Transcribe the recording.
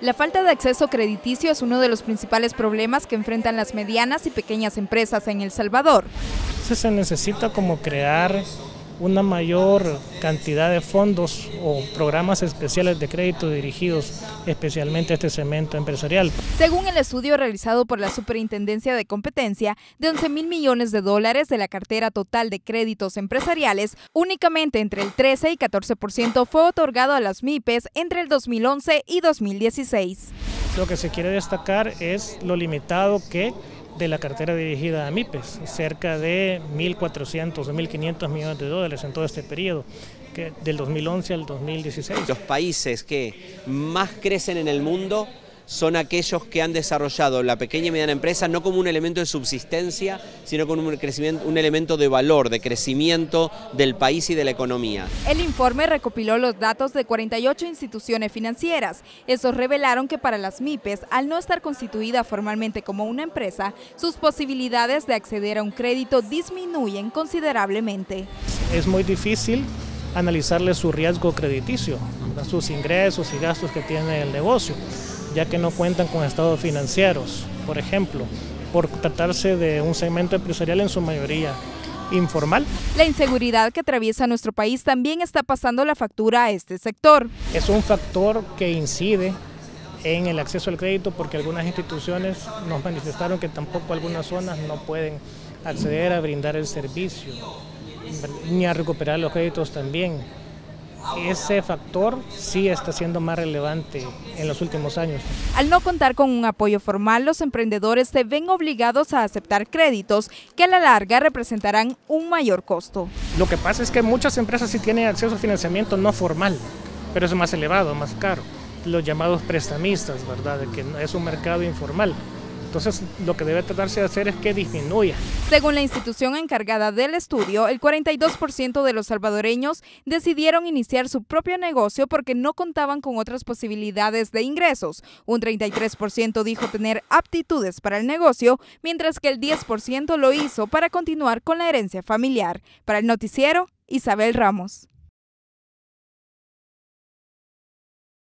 La falta de acceso crediticio es uno de los principales problemas que enfrentan las medianas y pequeñas empresas en El Salvador. Entonces se necesita como crear una mayor cantidad de fondos o programas especiales de crédito dirigidos especialmente a este segmento empresarial. Según el estudio realizado por la Superintendencia de Competencia, de 11.000 millones de dólares de la cartera total de créditos empresariales, únicamente entre el 13 y 14% fue otorgado a las MIPES entre el 2011 y 2016. Lo que se quiere destacar es lo limitado que de la cartera dirigida a MIPES, cerca de 1.400 o 1.500 millones de dólares en todo este periodo, del 2011 al 2016. Los países que más crecen en el mundo son aquellos que han desarrollado la pequeña y mediana empresa no como un elemento de subsistencia, sino como un elemento de valor, de crecimiento del país y de la economía. El informe recopiló los datos de 48 instituciones financieras. Estos revelaron que para las MIPES, al no estar constituida formalmente como una empresa, sus posibilidades de acceder a un crédito disminuyen considerablemente. Es muy difícil analizarle su riesgo crediticio, sus ingresos y gastos que tiene el negocio, ya que no cuentan con estados financieros, por ejemplo, por tratarse de un segmento empresarial en su mayoría informal. La inseguridad que atraviesa nuestro país también está pasando la factura a este sector. Es un factor que incide en el acceso al crédito porque algunas instituciones nos manifestaron que tampoco algunas zonas no pueden acceder a brindar el servicio, ni a recuperar los créditos también. Ese factor sí está siendo más relevante en los últimos años. Al no contar con un apoyo formal, los emprendedores se ven obligados a aceptar créditos que a la larga representarán un mayor costo. Lo que pasa es que muchas empresas sí tienen acceso a financiamiento no formal, pero es más elevado, más caro. Los llamados prestamistas, ¿verdad? De que es un mercado informal. Entonces, lo que debe tratarse de hacer es que disminuya. Según la institución encargada del estudio, el 42% de los salvadoreños decidieron iniciar su propio negocio porque no contaban con otras posibilidades de ingresos. Un 33% dijo tener aptitudes para el negocio, mientras que el 10% lo hizo para continuar con la herencia familiar. Para el noticiero, Isabel Ramos.